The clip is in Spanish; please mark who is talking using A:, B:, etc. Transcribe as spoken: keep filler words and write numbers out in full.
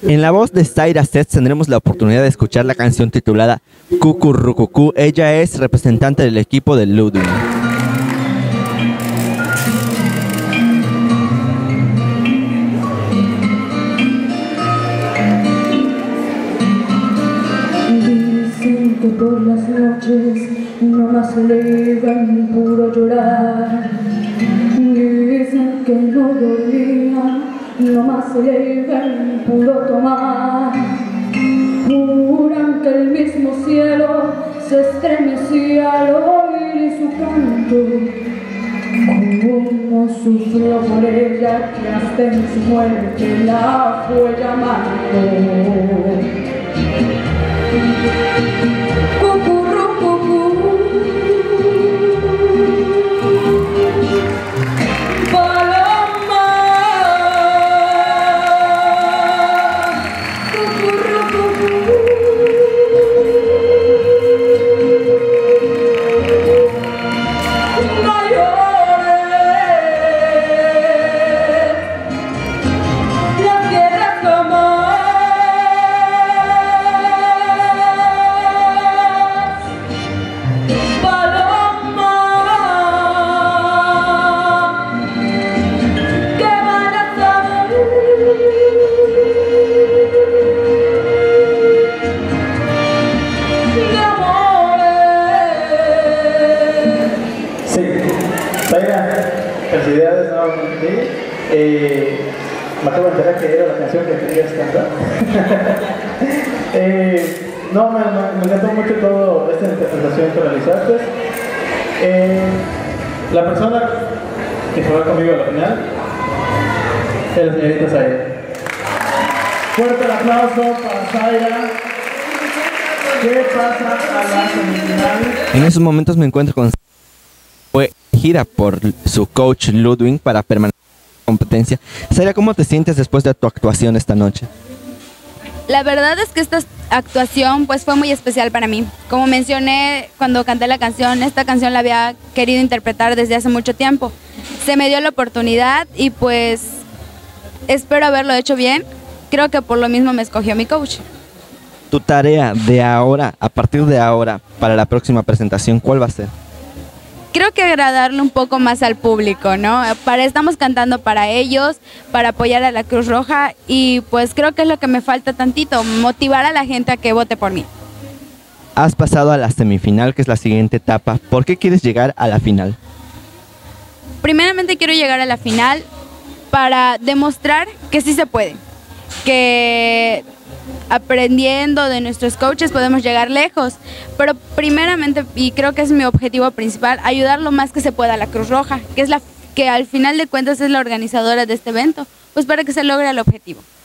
A: En la voz de Zaira Seth tendremos la oportunidad de escuchar la canción titulada Cucurrucucú. Ella es representante del equipo de Ludwig.
B: Dicen que por las noches no más elevan puro llorar. Dicen que no dormían, no más elevan puro tomar. Juran que el mismo cielo se estremecía al oír su canto. Como sufrió por ella que hasta en su muerte la fue llamando.
C: Felicidades nuevamente. Eh, me acabo de enterar que era la canción que querías cantar. eh, no, me, me, me encantó mucho toda esta interpretación que realizaste. Eh, la persona que se va conmigo a la final es la señorita Zaira. Fuerte el aplauso para Zaira. ¿Qué pasa a la semifinal?
A: En esos momentos me encuentro con... Fue gira por su coach Ludwig para permanecer en la competencia. Zaira, ¿cómo te sientes después de tu actuación esta noche?
D: La verdad es que esta actuación pues fue muy especial para mí. Como mencioné cuando canté la canción, esta canción la había querido interpretar desde hace mucho tiempo. Se me dio la oportunidad y pues espero haberlo hecho bien. Creo que por lo mismo me escogió mi coach.
A: Tu tarea de ahora, a partir de ahora, para la próxima presentación, ¿cuál va a ser?
D: Creo que agradarle un poco más al público, ¿no? Para, estamos cantando para ellos, para apoyar a la Cruz Roja y pues creo que es lo que me falta tantito, motivar a la gente a que vote por mí.
A: Has pasado a la semifinal, que es la siguiente etapa. ¿Por qué quieres llegar a la final?
D: Primeramente quiero llegar a la final para demostrar que sí se puede, que aprendiendo de nuestros coaches podemos llegar lejos, pero primeramente, y creo que es mi objetivo principal, ayudar lo más que se pueda a la Cruz Roja, que es la que al final de cuentas es la organizadora de este evento, pues para que se logre el objetivo.